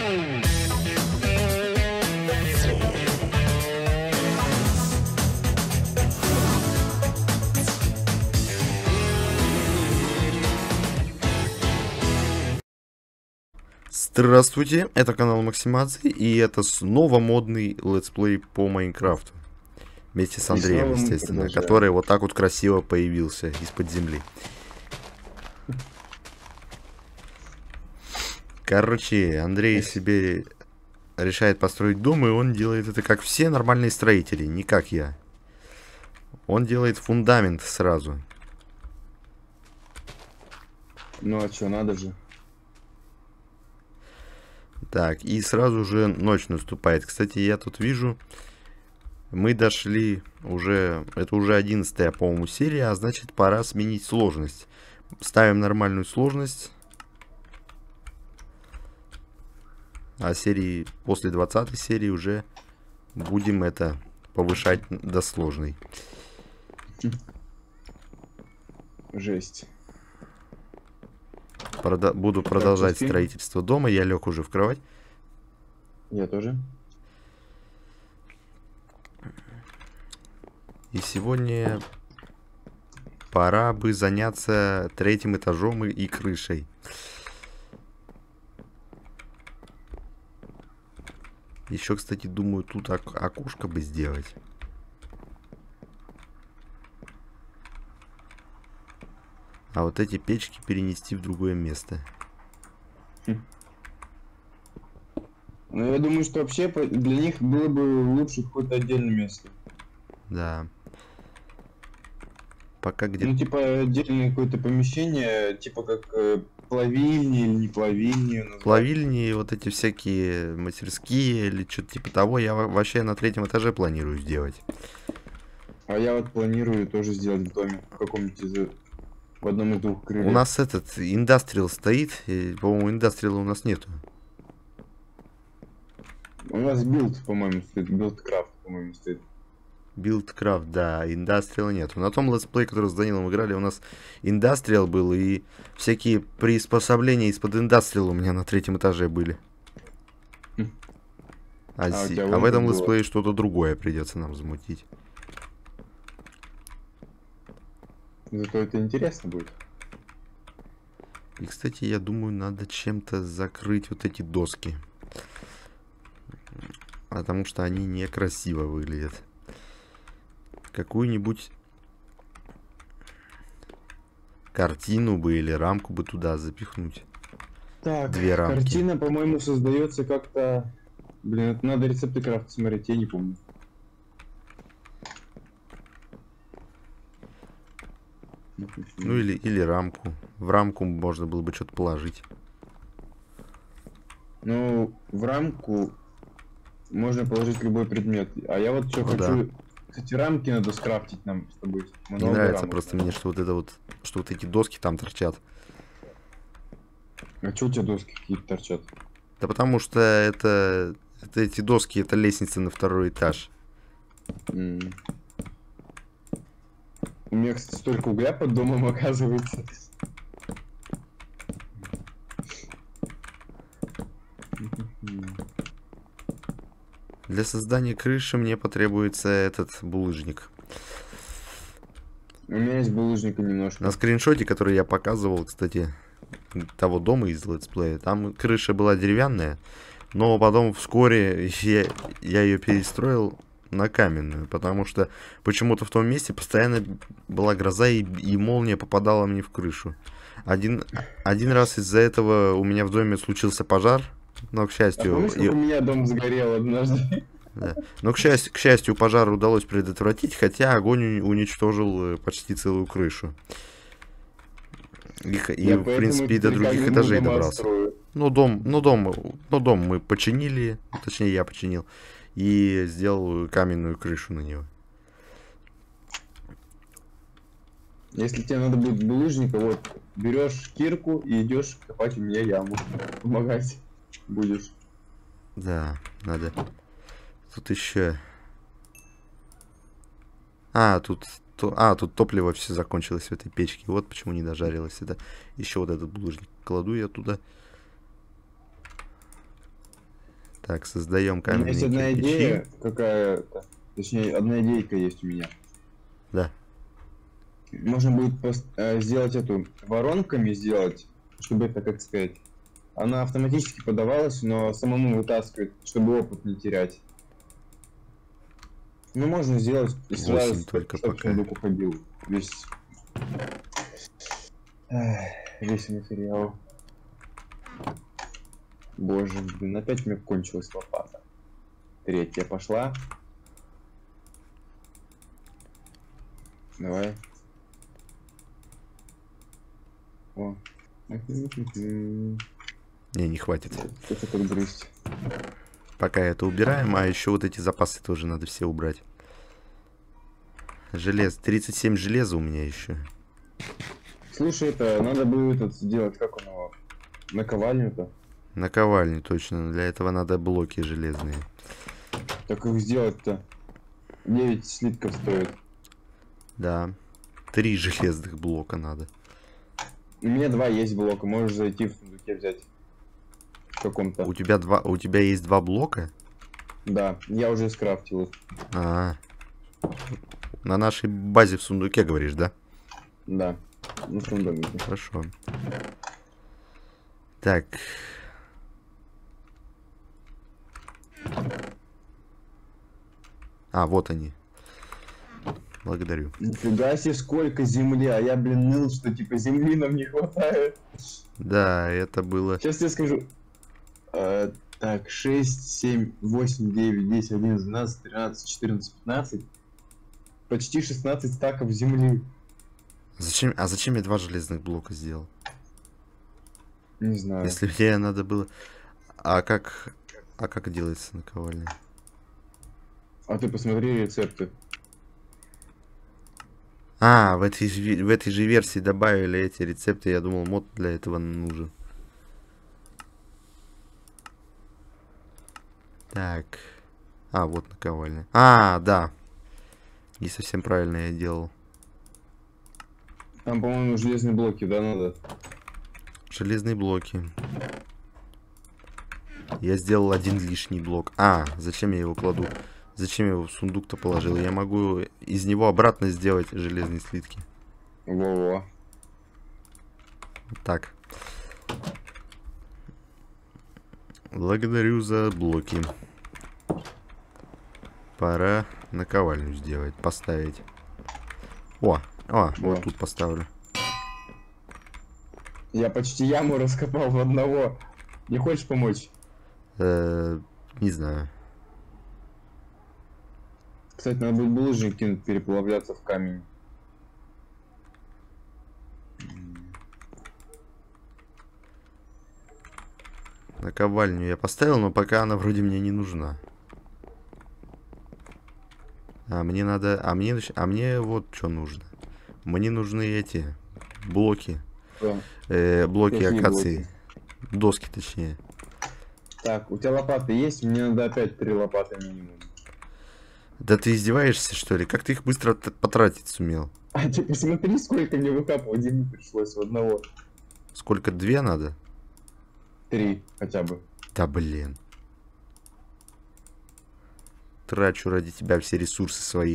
Здравствуйте, это канал Максимации, и это снова модный летсплей по Майнкрафту. Вместе с Андреем, естественно, который вот так вот красиво появился из-под земли. Короче, Андрей себе решает построить дом, и он делает это как все нормальные строители, не как я. Он делает фундамент сразу. Ну а что, надо же. Так, и сразу же ночь наступает. Кстати, я тут вижу, мы дошли уже, это уже 11-я, по-моему, серия, а значит, пора сменить сложность. Ставим нормальную сложность. А серии, после 20-й серии уже будем это повышать до сложной. Жесть. Буду продолжать строительство дома. Я лег уже в кровать. Я тоже. И сегодня пора бы заняться 3-м этажом и крышей. Еще, кстати, думаю, тут окошко бы сделать. А вот эти печки перенести в другое место. Ну, я думаю, что вообще для них было бы лучше какое-то отдельное место. Да. Пока где-то... Ну, типа, отдельное какое-то помещение, типа как плавильни или не плавильни. Плавильни, вот эти всякие мастерские или что-то типа того, я вообще на 3-м этаже планирую сделать. А я вот планирую тоже сделать в доме, в каком-нибудь в одном из двух крыльев. У нас этот индастриал стоит, и, по-моему, индастриала у нас нету. У нас билд, по-моему, стоит, билдкрафт, по-моему, стоит. Билдкрафт, да, индастриала нету. На том летсплей, который с Данилом играли, у нас индастриал был, и всякие приспособления из-под индастриала у меня на 3-м этаже были. А в этом летсплее что-то другое придется нам замутить. Зато это интересно будет. И, кстати, я думаю, надо чем-то закрыть вот эти доски. Потому что они некрасиво выглядят. Какую-нибудь картину бы или рамку бы туда запихнуть. Так, 2 рамки. Картина, по-моему, создается как-то... Блин, это надо рецепты крафта смотреть, я не помню. Ну или рамку. В рамку можно было бы что-то положить. Ну, в рамку можно положить любой предмет. А я вот что хочу... Да. Кстати, рамки надо скрафтить нам с тобой. Не нравится просто мне, что вот это вот... Что вот эти доски там торчат. А что у тебя доски какие-то торчат? Да потому что это эти доски, это лестница на 2-й этаж. У меня, кстати, столько угля под домом оказывается. Для создания крыши мне потребуется этот булыжник. У меня есть булыжника немножко. На скриншоте, который я показывал, кстати, того дома из летсплея, там крыша была деревянная, но потом вскоре я ее перестроил на каменную, потому что почему-то в том месте постоянно была гроза и молния попадала мне в крышу. Один раз из-за этого у меня в доме случился пожар, но к счастью... помнишь, как у меня дом сгорел однажды? Да. Но к счастью пожар удалось предотвратить, хотя огонь уничтожил почти целую крышу. И в принципе, и до других этажей добрался. Но дом мы починили, точнее я починил, и сделал каменную крышу на него. Если тебе надо будет булыжника, вот, берешь кирку и идешь копать у меня яму. Помогать будешь. Да, надо. Тут еще... тут топливо все закончилось в этой печке. Вот почему не дожарилось это. Еще вот этот булыжник кладу я туда. Так, создаем У меня каменные есть одна кирпичи. идея какая-то. Точнее, одна идейка есть у меня. Да. Можно будет сделать эту воронками сделать, чтобы это, как сказать, она автоматически подавалась, но самому вытаскивать, чтобы опыт не терять. Ну, можно сделать и 8 сразу, только чтобы пока. сундук уходил. Весь материал. Боже, блин, опять у меня кончилась лопата. Третья пошла. Давай. О. Не хватит. Это как грызть. Пока это убираем, а еще вот эти запасы тоже надо все убрать. Желез. 37 железа у меня еще. Слушай, это надо будет этот сделать, как он его, наковальню-то. Наковальню, точно. Для этого надо блоки железные. Так их сделать-то 9 слитков стоит. Да. 3 железных блока надо. У меня 2 есть блока, можешь зайти в сундуке взять. В каком-то. У тебя есть 2 блока? Да, я уже скрафтил их. А, на нашей базе в сундуке, говоришь, да? Да. Ну, фундамент. Хорошо. Так. А, вот они. Благодарю. Нифига себе, сколько земли, а я, блин, ныл, что типа земли нам не хватает. Да, это было... Сейчас я скажу. Так, 6, 7, 8, 9, 10, 11, 12, 13, 14, 15. Почти 16 стаков земли. Зачем я 2 железных блока сделал? Не знаю. Если мне надо было... А как делается наковальня? А ты посмотри рецепты. А, в этой же версии добавили эти рецепты. Я думал, мод для этого нужен. Так. А, вот наковальня. А, да. Не совсем правильно я делал. Там, по-моему, железные блоки, да, надо? Железные блоки. Я сделал 1 лишний блок. А, зачем я его кладу? Зачем я его в сундук-то положил? Я могу из него обратно сделать железные слитки. Во-во. Так. Благодарю за блоки. Пора наковальню сделать, поставить. Вот тут поставлю. Я почти яму раскопал в одного. Не хочешь помочь? Не знаю. Кстати, надо будет булыжник кинуть, переплавляться в камень. Наковальню я поставил, но пока она вроде мне не нужна. А мне надо... А мне вот что нужно. Мне нужны эти блоки. Блоки Какие акации. блоки? Доски, точнее. Так, у тебя лопаты есть? Мне надо опять 3 лопаты минимум. Да ты издеваешься, что ли? Как ты их быстро потратить сумел? А ты посмотри, сколько мне выкапывать земли пришлось в одного. Сколько? 2 надо? 3 хотя бы. Да блин. Трачу ради тебя все ресурсы свои.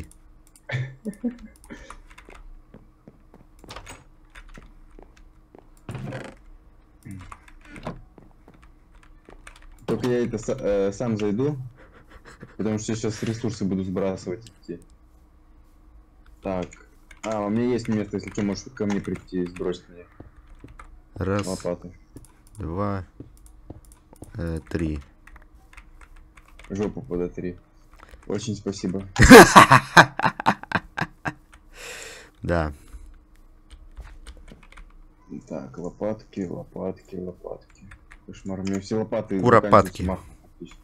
Только я это сам зайду. Потому что я сейчас ресурсы буду сбрасывать идти. Так. А, у меня есть место, если что, можешь ко мне прийти и сбросить мне. Раз, Лопаты. 2, 3. Жопу подотри. Очень спасибо. Да. Так, лопатки. Кошмар, у меня все лопаты Куропатки. заканчиваются махом фактически.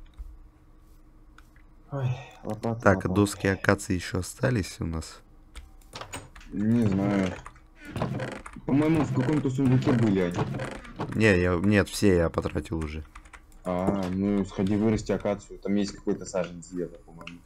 Ой, лопаты. Так, доски акации еще остались у нас. Не знаю. По-моему, в каком-то сундуке были они. Нет, все я потратил уже. Ну сходи вырасти акацию. Там есть какой-то саженец где-то, по-моему.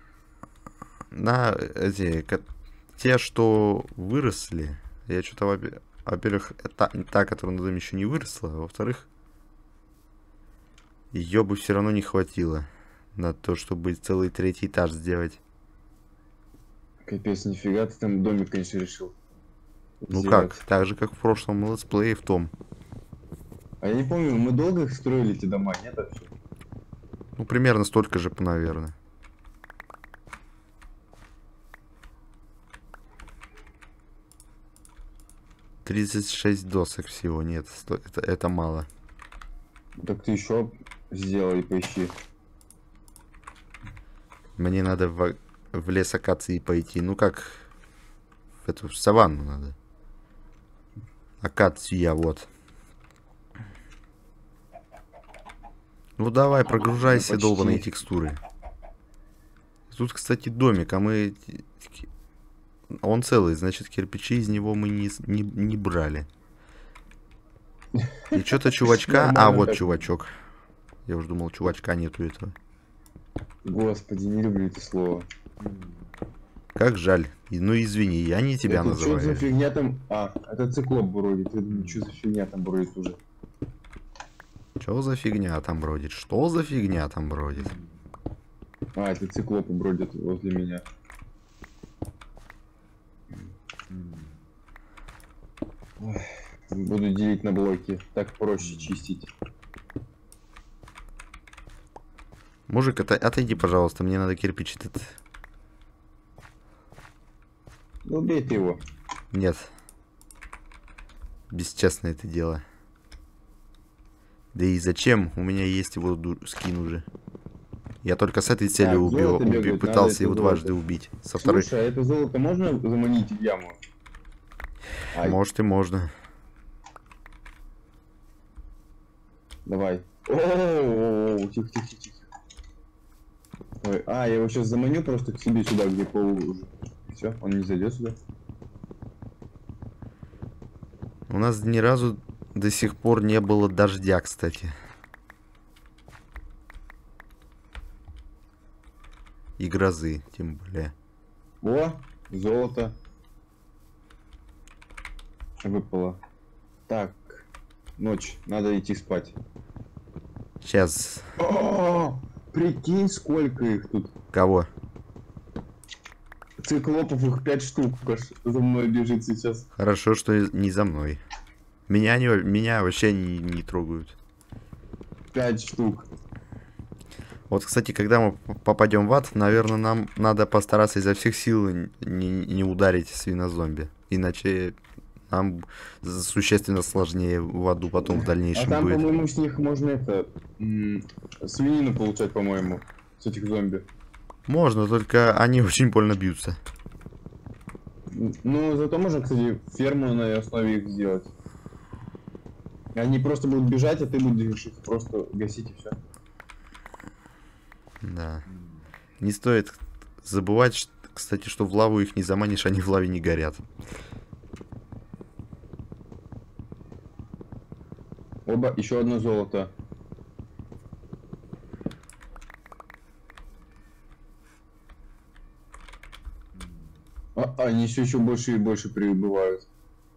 Те, что выросли, я что-то, во-первых, та, которая на доме еще не выросла, а во-вторых, Ее бы все равно не хватило на то, чтобы целый 3-й этаж сделать. Капец, нифига ты там домик, конечно, решил Ну сделать. как, так же, как в прошлом летсплее в том. А я не помню, мы долго их строили, эти дома, нет вообще? Ну, примерно столько же, наверное. «36 досок всего, нет, это мало. Так ты еще сделай, поищи. Мне надо в лес акации пойти. Ну как, в эту саванну надо. Акация, вот. Ну давай, прогружайся, почти. долбаные текстуры. Тут, кстати, домик, а мы... Он целый, значит, кирпичи из него мы не брали. И что-то чувачка... А, вот чувачок. Я уже думал, чувачка нету этого. Господи, не люблю это слово. Как жаль. Ну извини, я не тебя это называю. Что за фигня там? А, это циклоп бродит. Я думаю, что за фигня там бродит уже? Что за фигня там бродит? Что за фигня там бродит? А, это циклопы бродят возле меня. Ой, буду делить на блоки. Так проще чистить. Мужик, отойди, пожалуйста, мне надо кирпич этот. Ну, убей ты его. Нет. Бесчестно это дело. Да и зачем? У меня есть его скин уже. Я только с этой целью пытался его дважды убить. Со второй... Слушай, а это золото можно заманить в яму? Может и можно. Давай. О-о-о, тихо. Ой, я его сейчас заманю просто к себе сюда, где пол уже. Все, он не зайдет сюда. У нас ни разу до сих пор не было дождя, кстати. И грозы, тем более. О, золото. Выпало. Так, ночь, надо идти спать. Сейчас. Прикинь, сколько их тут. Кого? Циклопов их 5 штук аж за мной бежит сейчас. Хорошо, что не за мной. Меня вообще не трогают. 5 штук. Вот, кстати, когда мы попадем в ад, наверное, нам надо постараться изо всех сил не ударить свинозомби. Иначе нам существенно сложнее в аду потом в дальнейшем там, будет. по-моему, с них можно свинину получать, по-моему, с этих зомби. Можно, только они очень больно бьются. Ну, зато можно, кстати, ферму на основе их сделать. Они просто будут бежать, а ты будешь их просто гасить и все. Да. Не стоит забывать, кстати, что в лаву их не заманишь, они в лаве не горят. Оба, еще одно золото. Они все еще больше и больше прибывают.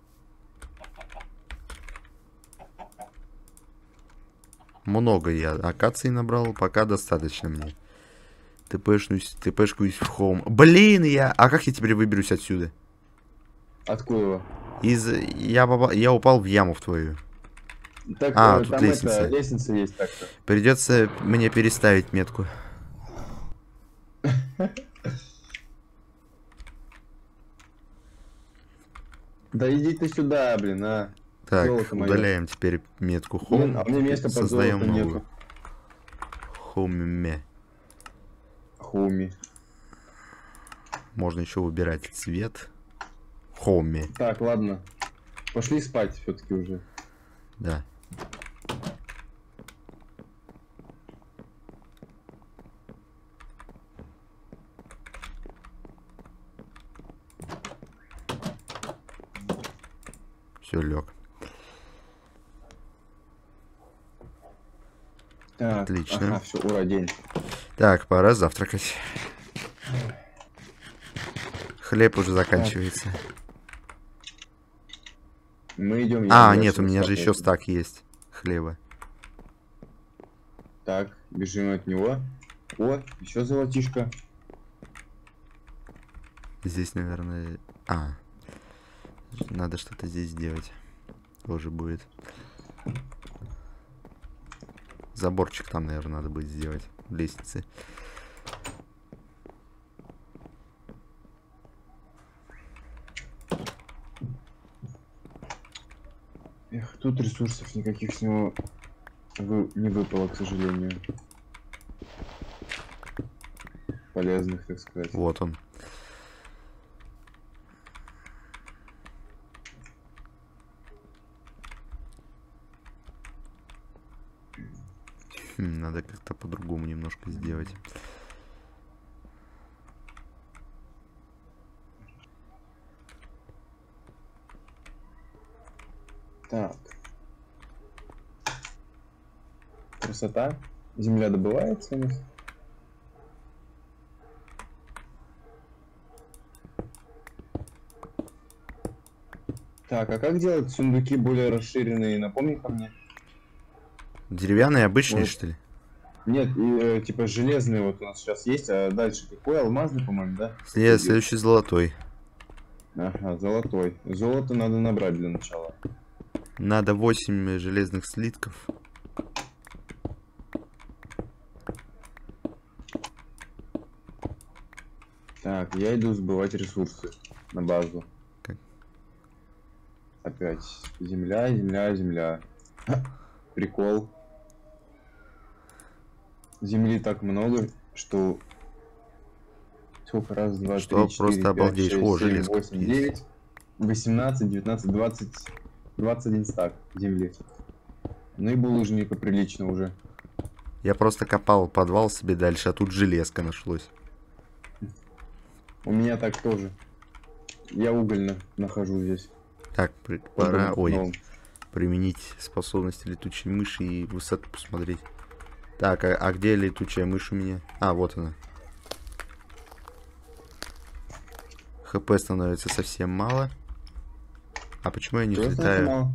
Много я акаций набрал, пока достаточно мне. ТПшкуюсь в хоум. Блин, А как я теперь выберусь отсюда? Откуда? Я упал в яму в твою. Так, тут там лестница. Лестница есть так-то. Придется мне переставить метку. Да иди ты сюда, блин, а. Так, Золото мое. удаляем теперь метку Блин, home. а мне места под Создаем золото новую. нету. Home. Хоуми. Можно еще выбирать цвет. Home. Так, ладно. Пошли спать все-таки уже. Да. Все, лег. Так, Отлично. Ага, все, ура, день. Так, пора завтракать. Хлеб уже заканчивается. Мы идем. А, нет, у меня же еще стак есть хлеба. Так, бежим от него. О, еще золотишко. Здесь, наверное... надо что-то здесь сделать. Тоже будет. Заборчик там, наверное, надо будет сделать. Лестницы. Эх, тут ресурсов никаких с него не выпало, к сожалению. Полезных, так сказать. Вот он. Надо как-то по-другому немножко сделать. Так. Красота. Земля добывается у нас. Так, а как делать сундуки более расширенные? Напомни-ка мне. Деревянные обычные, Вот. что ли? Нет, типа железные вот у нас сейчас есть, а дальше какой? Алмазный, по-моему, да? Следующий золотой. Ага, золотой. Золото надо набрать для начала. Надо 8 железных слитков. Так, я иду сбывать ресурсы на базу. Как? Опять земля, земля, земля. Прикол. Земли так много, что... Сколько? Раз, два, Что три, четыре, просто пять, обалдеть. шесть, О, семь, железка восемь, тут есть. 9, 18, 19, 20, 21 стак земли. Ну и булыжника прилично уже. Я просто копал подвал себе дальше, а тут железка нашлось. У меня так тоже. Я угольно нахожу здесь. Так, пора Ну, применить способности летучей мыши и высоту посмотреть. Так, а где летучая мышь у меня? А, вот она. ХП становится совсем мало. А почему я не просто взлетаю? мало.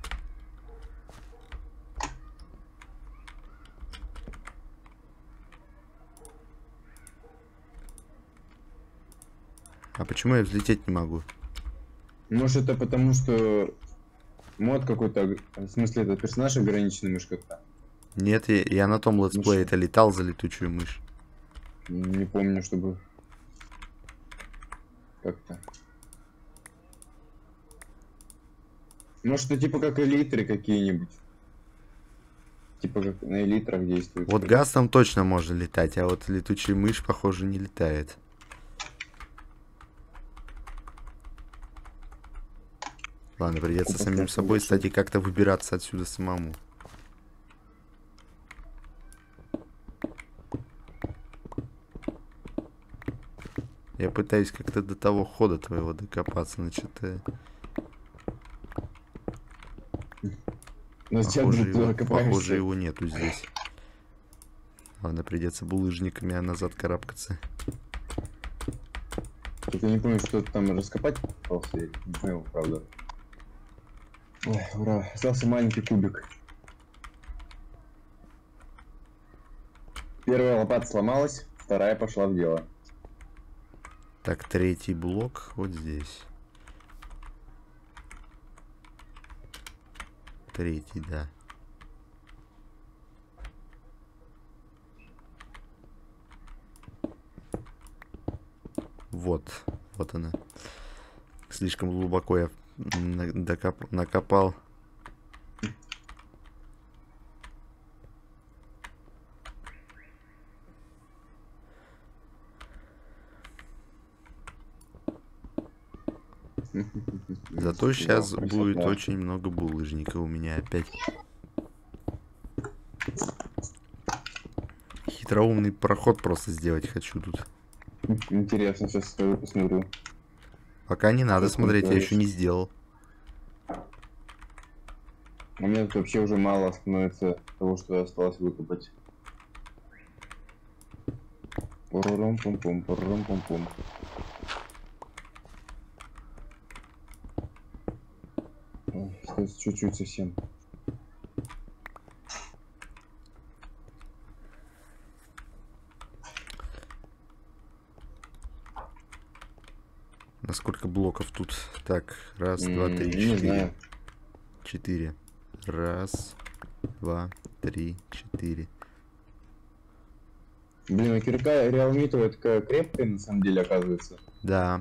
А почему я взлететь не могу? Может, это потому, что мод какой-то, в смысле, это персонаж ограниченный мышь как-то. Нет, я на том летсплее это летал за летучую мышь. Не помню, чтобы как-то. Может, это типа как элитры какие-нибудь. Типа как на элитрах действует. Вот гастом точно можно летать, а вот летучая мышь, похоже, не летает. Ладно, придется самим собой, кстати, как-то выбираться отсюда самому. Я пытаюсь как-то до того хода твоего докопаться, но что-то... Похоже, его нету здесь. Ладно, придется булыжниками назад карабкаться. Я не помню, что там раскопать пытался, я не понял, правда. Ой, ура, остался маленький кубик. Первая лопата сломалась, вторая пошла в дело. Так, третий блок вот здесь. Третий, да. Вот она. Слишком глубоко я накопал. Зато сейчас будет очень много булыжника у меня опять. Хитроумный проход просто сделать хочу тут. Интересно, сейчас стою, посмотрю. Пока не надо смотреть, я еще не сделал. У меня тут вообще уже мало становится того, что осталось выкопать. Пурурум-пум-пум, пурурум-пум-пум. Осталось чуть-чуть совсем. На сколько блоков тут? Так, раз, два, три, Не четыре. знаю. 4. Раз, два, три, 4. Блин, а кирка реалмитовая такая крепкая на самом деле оказывается. Да.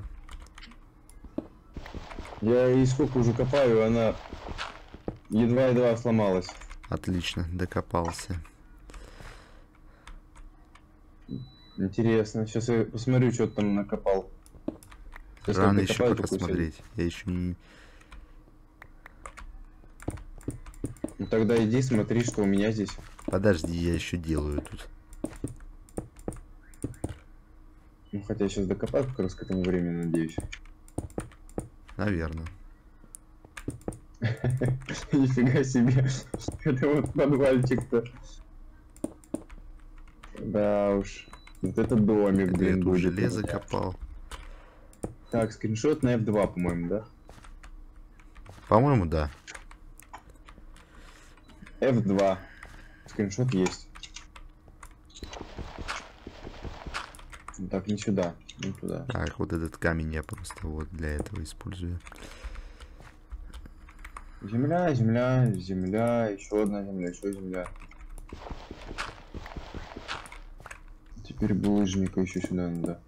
Я и сколько уже копаю, она едва-едва сломалась. Отлично, докопался. Интересно, сейчас я посмотрю, что ты там накопал. Сейчас Рано как еще докопаю, пока такой смотреть. Я еще не... Ну тогда иди смотри, что у меня здесь. Подожди, я еще делаю тут. Ну хотя я сейчас докопаю как раз к этому времени, надеюсь. Наверное. Нифига себе. Это вот подвальчик-то. Да уж. Вот это домик, Это я блин, тут будет. железо копал. Так, скриншот на F2, по-моему, да? По-моему, да. F2. Скриншот есть. Так, не сюда, не туда. Так, вот этот камень я просто вот для этого использую. Земля, земля, земля, еще одна земля, еще земля. Теперь булыжника еще сюда надо.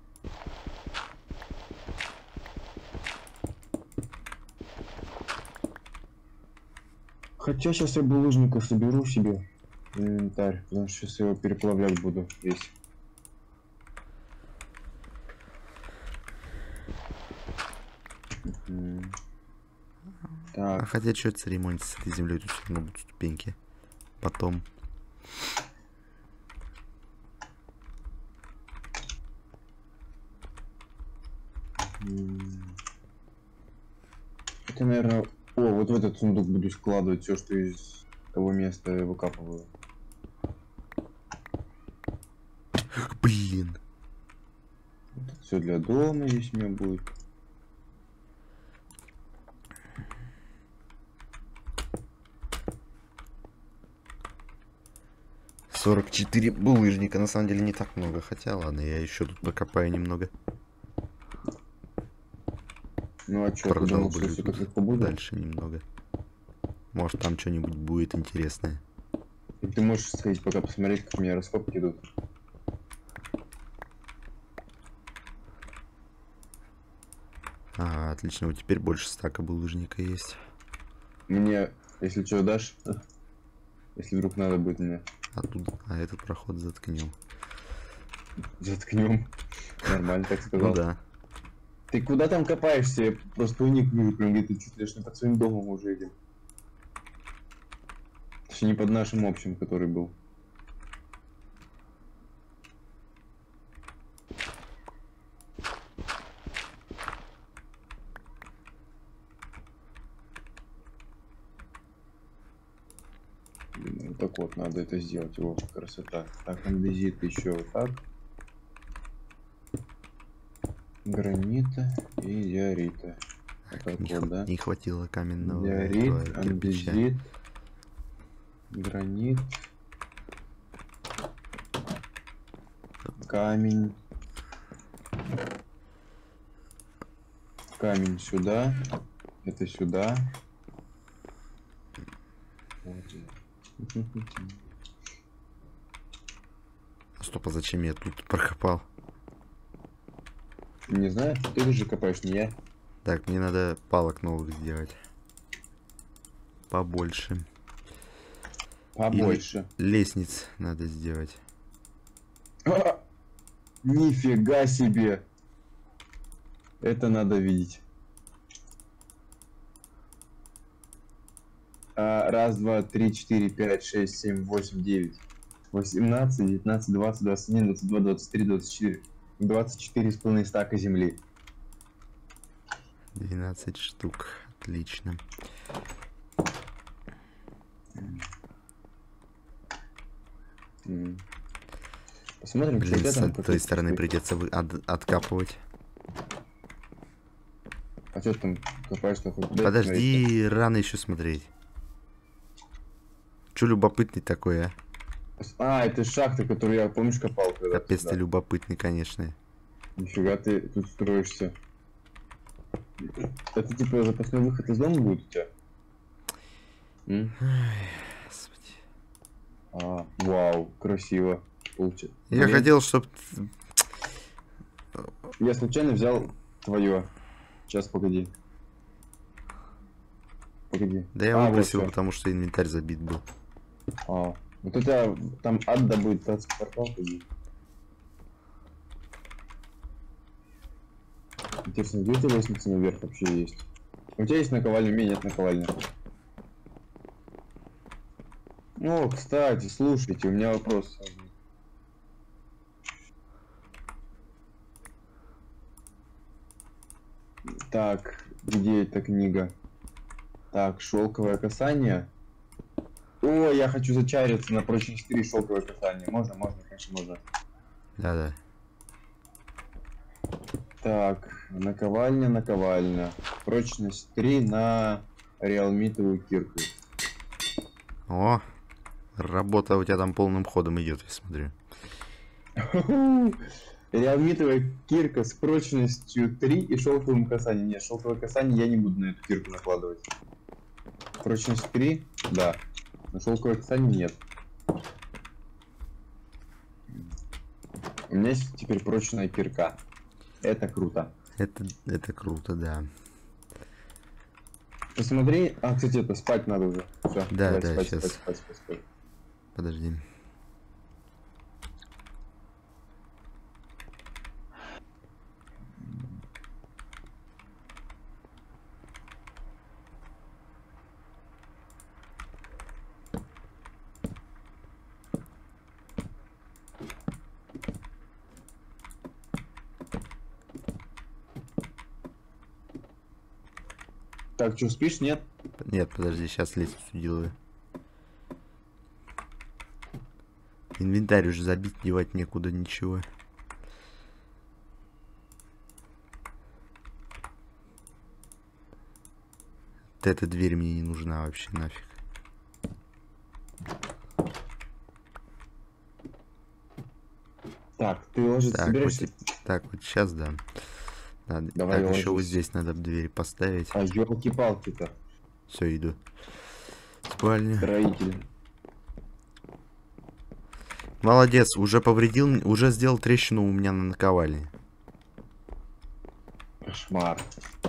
Хотя сейчас я булыжника соберу себе в инвентарь, потому что сейчас я его переплавлять буду весь. А Так, хотя что церемонить с этой землей, тут все равно будут ступеньки. Потом. это, наверное... О, вот в этот сундук буду складывать все, что из того места я выкапываю. Блин. Все для дома здесь у меня будет. $44 булыжника, на самом деле не так много, хотя ладно, я еще тут покопаю немного. Ну а что, ты думал, что все так легко будет? Дальше немного. Может там что-нибудь будет интересное. Ты можешь сходить пока посмотреть, как у меня раскопки идут. Ага, отлично, вот теперь больше стака булыжника есть. Мне, если что, дашь? Если вдруг надо будет мне. А этот проход заткнем. Заткнем. Нормально так сказал. Ну да. Ты куда там копаешься? Я просто уник вижу, прям где-то чуть ли не под своим домом уже идем. Точнее, не под нашим общим, который был. Вот так вот надо это сделать. Его красота. Так, андезит еще вот так. Гранита и диорита. Вот так вот, да? Не хватило каменного Диорит, этого кирпича. андезит, гранит, камень. Камень сюда. Это сюда. Вот. Стоп, а зачем я тут прокопал? Не знаю, ты же копаешь, не я. Так, мне надо палок новых сделать. Побольше. Побольше. И лестниц надо сделать. А! Нифига себе. Это надо видеть. Раз, два, три, четыре, пять, шесть, семь, восемь, девять, 18, 19, 20, 21, 22, 23, 24. 24,5 стака земли. 12 штук. Отлично. Посмотрим, Блин, что с там. той стороны придется откапывать. А что ты там копаешь? Подожди, рано еще смотреть. Че любопытный такой, а? Это шахта, которую я, помнишь, копал когда-то. Капец ты любопытный, конечно. Нифига ты тут строишься. Это типа запасной выход из дома будет у тебя? Ай, господи. Вау, красиво. Получится. Я хотел, чтобы... Я случайно взял твое. Сейчас, погоди. Погоди. Да я Вот выбросил, всё. потому что инвентарь забит был. Вот у тебя там адда будет транспортал, погоди. Интересно, где у тебя лестница наверх вообще есть? У тебя есть наковальня, у меня нет наковальни. О, кстати, слушайте, у меня вопрос. Так, где эта книга? Так, шелковое касание. О, я хочу зачариться на прочность 3 шелковое касание. Можно, конечно, можно. Да-да. Так, наковальня. Прочность 3 на реалмитовую кирку. О, работа у тебя там полным ходом идет, я смотрю. Реалмитовая кирка с прочностью 3 и шелковым касанием. Нет, шелковое касание я не буду на эту кирку накладывать. Прочность 3, да. Но шелковое касание нет. У меня есть теперь прочная кирка. Это круто. Это круто, да. Посмотри. Кстати, это спать надо уже. Всё, Да, давай да, спать, сейчас. спать. Подожди. Так, что, спишь, нет? Нет, подожди, сейчас лестницу делаю. Инвентарь уже забит, девать некуда ничего. Вот эта дверь мне не нужна вообще нафиг. Так, ты ложиться Так, собираешься? так, вот сейчас, да. Надо, Давай, так, еще вот ложись. здесь надо дверь поставить. Ёлки-палки-то. Все, иду. Спальня. Строитель. Молодец, уже повредил, уже сделал трещину у меня на наковальне. Кошмар.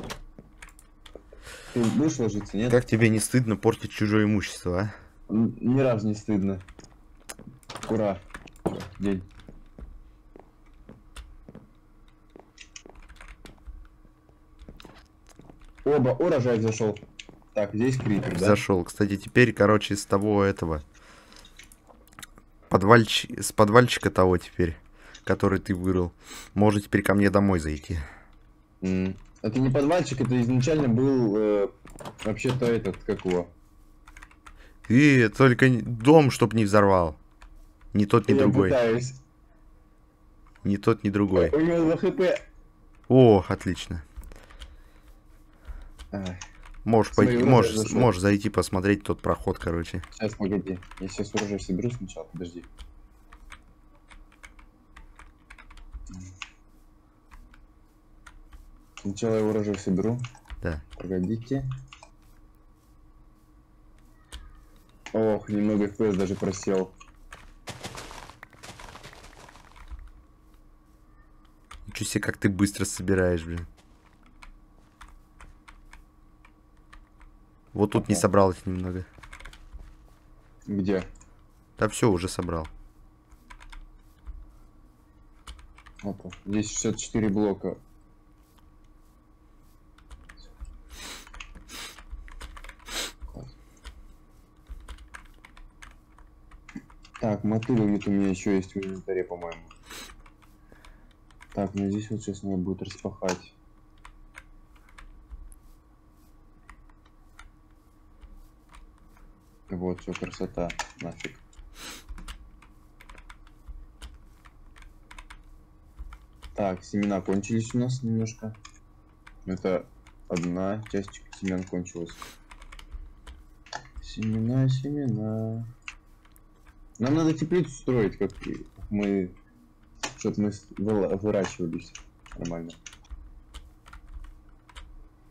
Ты будешь ложиться, нет? Как тебе не стыдно портить чужое имущество, а? Ни разу не стыдно. Ура. Всё, день. Оба, урожай зашел. Так, здесь крипер, да? Зашел. Кстати, теперь, короче, с того этого... С подвальчика того теперь, который ты вырыл, можно теперь ко мне домой зайти. Это не подвальчик, это изначально был вообще-то этот, как его? И только дом, чтоб не взорвал. Ни тот, ни Я другой. пытаюсь. Ни тот, ни другой. У него 2 хп. О, отлично. Ай, Можешь Смотри, пойти, урожай зашел. можешь зайти посмотреть тот проход, короче. сейчас, погоди. Я сейчас урожай соберу сначала, подожди. Сначала я урожай соберу. Да. Погодите. Ох, немного FPS даже просел. Ничего себе, как ты быстро собираешь, блин. Вот тут не Ага. собралось немного. Где? Да все, уже собрал. Опа. Здесь 64 блока. Так, мотыга где-то у меня еще есть в инвентаре, по-моему. Так, ну здесь вот сейчас надо будет распахать. Вот, все, красота. Нафиг. Так, семена кончились у нас немножко. Это одна часть семян кончилась. Семена. Нам надо теплицу строить, как мы, чтобы мы выращивались нормально.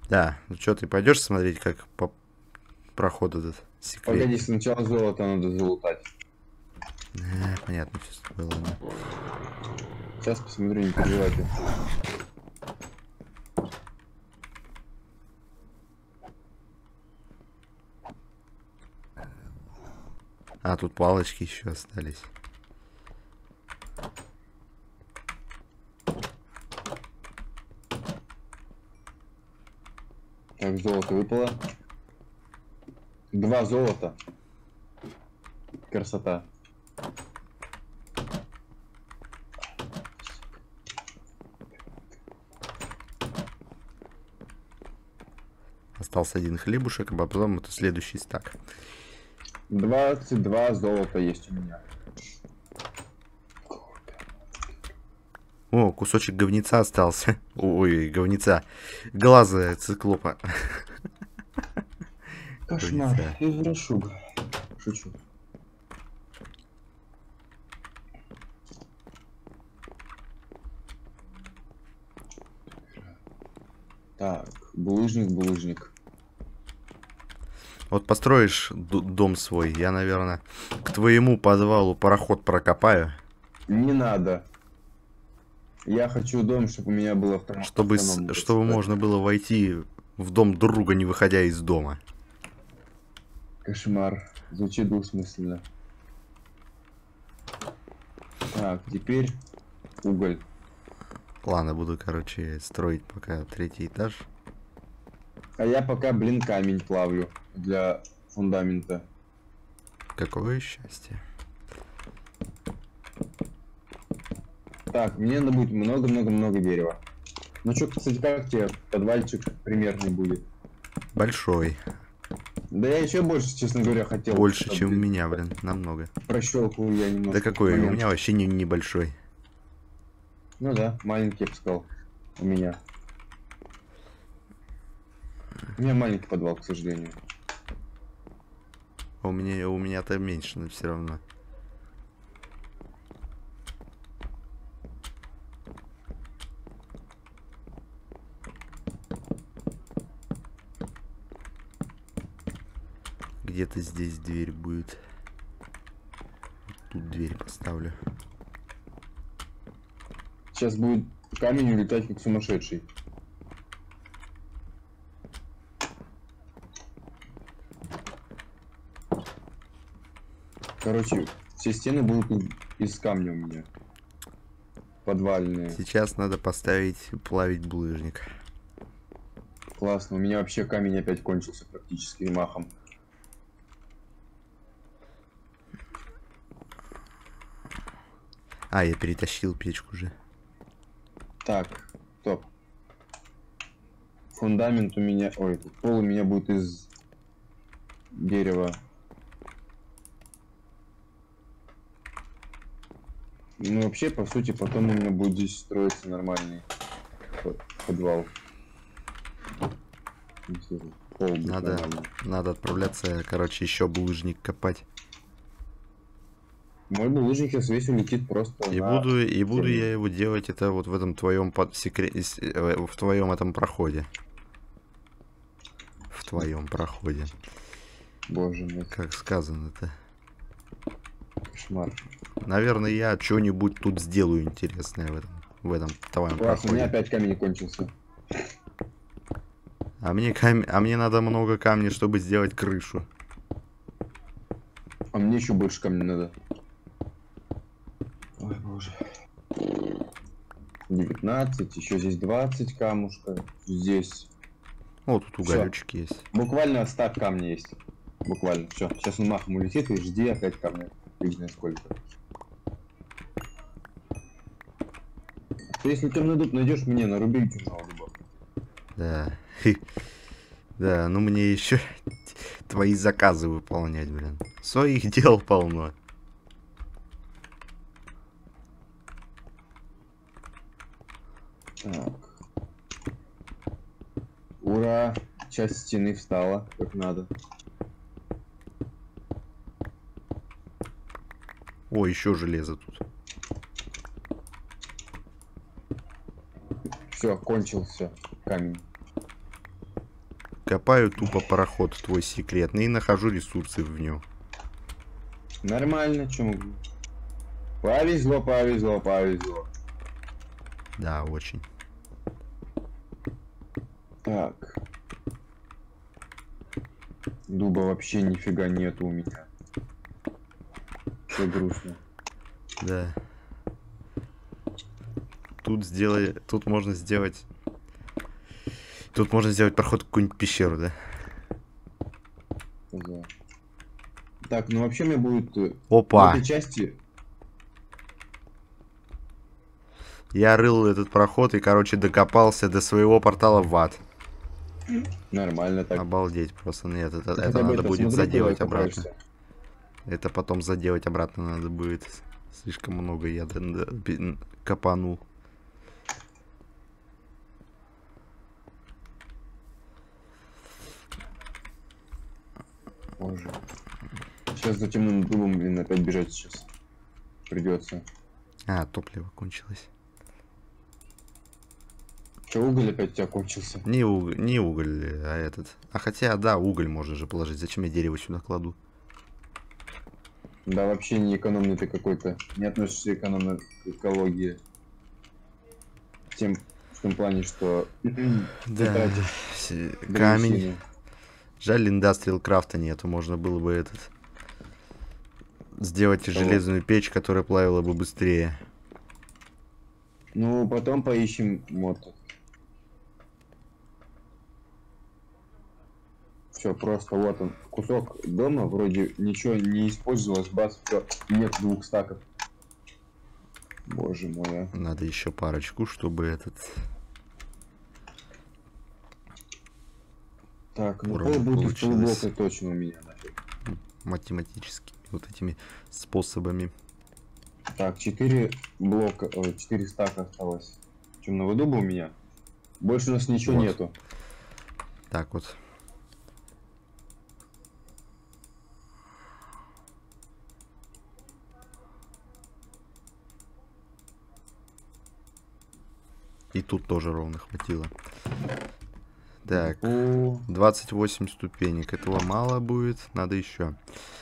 Да, ну что, ты пойдешь смотреть, как по проходу этот секрет? Погоди, сначала золото надо залутать. Понятно, все было, ладно. Сейчас посмотрю, не переживай ты. А, тут палочки еще остались. Так, золото выпало. 2 золота. Красота. Остался один хлебушек, а потом это следующий стак. 22 золота есть у меня. О, кусочек говнеца остался. Ой, говнеца. Глаза циклопа. Кошмар. Говнеца. Извращуга. Шучу. Так, булыжник. Вот построишь дом свой, я, наверное, к твоему подвалу пароход прокопаю. Не надо. Я хочу дом, чтобы у меня было Чтобы можно было войти в дом друга, не выходя из дома. Кошмар. Звучит двусмысленно. Так, теперь уголь. Ладно, буду, короче, строить пока 3-й этаж. А я пока, блин, камень плавлю для фундамента. Какое счастье. Так, мне надо будет много-много-много дерева. Ну чё, кстати, как тебе подвальчик примерный будет? Большой. Да я еще больше, честно говоря, хотел. Больше, чем у меня, блин, намного. Прощелкал я немного. Да какой? У меня вообще небольшой. Ну да, маленький, я бы сказал. У меня. У меня маленький подвал, к сожалению. У меня-то меньше, но все равно. Где-то здесь дверь будет. Тут дверь поставлю. Сейчас будет камень улетать как сумасшедший. Короче, все стены будут из камня у меня. Подвальные. Сейчас надо поставить плавить булыжник. Классно, у меня вообще камень опять кончился практически махом. А, я перетащил печку уже. Так, стоп. Фундамент у меня... Ой, пол у меня будет из дерева. Ну, вообще, по сути, потом у меня будет здесь строиться нормальный подвал. Пол будет нормальный. Надо отправляться, короче, еще булыжник копать. Мой булыжник сейчас весь улетит просто И буду я его делать это вот в этом твоем в твоем этом проходе. В твоем проходе. Боже мой. Как сказано-то. Кошмар. Наверное, я что-нибудь тут сделаю интересное в этом твоем проходе. У меня опять камень кончился. А мне надо много камней, чтобы сделать крышу. А мне еще больше камней надо. Ой, боже. 19, еще здесь 20 камушка. Здесь. О, тут уголечек есть. Буквально стак камней есть. Буквально. Все. Сейчас он махом улетит и жди опять камня. Фиг знает сколько. Если темный дуб найдешь, мне наруби темного дуба. Да. Да, ну мне еще твои заказы выполнять, блин. Своих дел полно. Так. Ура! Часть стены встала, как надо. О, еще железо тут. Все, кончился камень. копаю тупо пароход твой секретный и нахожу ресурсы в нем. Нормально, чему? Повезло, повезло, повезло. Да, очень. Так. Дуба вообще нифига нету у меня. Все грустно. Да. Тут можно сделать... Тут можно сделать проход в какую-нибудь пещеру, да? Да. Так, ну вообще мне будет... Опа! В этой части... Я рыл этот проход и, короче, докопался до своего портала в ад. Нормально так. Обалдеть просто. Нет, это Хотя бы надо будет смотри, заделать куда обратно. копаешься. Это потом заделать обратно надо будет. Слишком много я копанул. Боже. Сейчас за темным дубом, блин, опять бежать сейчас. Придется. А, топливо кончилось. Че, уголь опять у тебя кончился? Не уголь, а этот. А хотя, да, уголь можно же положить. Зачем я дерево сюда кладу? Да, вообще не экономный ты какой-то. Не относишься экономно к экологии. В том плане, что ты Да. тратишь Камень. древесину. Жаль, индастриал крафта нету. Можно было бы сделать железную печь, которая плавила бы быстрее. Ну, потом поищем мод. Все, просто вот он. Кусок дома, вроде ничего не использовалось, бац, все, нет 2 стаков. Боже мой, а. Надо еще парочку, чтобы Так, ну Уровень пол будет из получилось. полублока точно у меня нафиг. математическими вот этими способами. Так, 4 блока, 4 стака осталось. Темного дуба у меня. Больше у нас ничего Вот. нету. Так вот. И тут тоже ровно хватило. Так, О, 28 ступенек. Этого мало будет. Надо еще.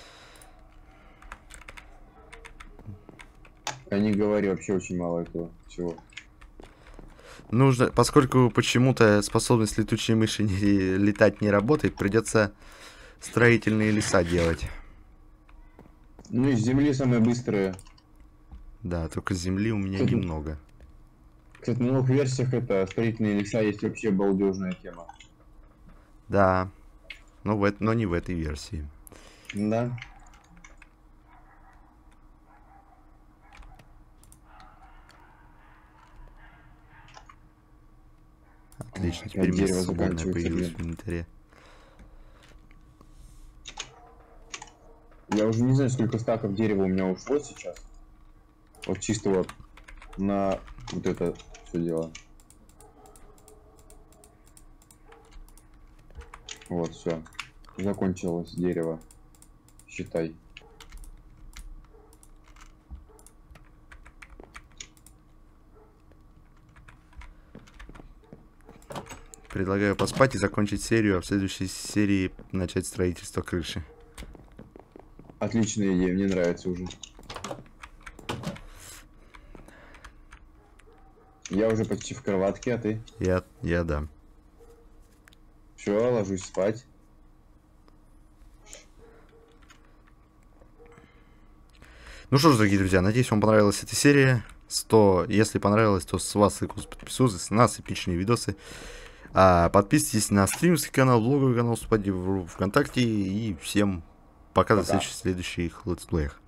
я не говорю, вообще очень мало этого всего. Нужно, поскольку почему-то способность летучей мыши летать не работает, придется строительные леса делать. Ну, из земли самые быстрые. Да, только земли у меня Тут- немного. Кстати, на новых версиях это строительные леса есть вообще балдежная тема. Да, но не в этой версии. Да. Отлично, Ой, теперь опять место дерево свободное заканчивается, появилось блин. в инвентаре. Я уже не знаю, сколько стаков дерева у меня ушло сейчас. Вот чисто вот на вот это все дело. Вот, все. Закончилось дерево. Считай. Предлагаю поспать и закончить серию, а в следующей серии начать строительство крыши. Отличная идея, мне нравится уже. Я уже почти в кроватке, а ты? Я да. Все, ложусь спать. Ну что ж, дорогие друзья, надеюсь, вам понравилась эта серия. Если понравилось, то с вас подписывайтесь, с нас эпичные видосы. Подписывайтесь на стримерский канал, блоговый канал, вступайте в ВКонтакте. И всем пока. До встречи в следующих летсплеях.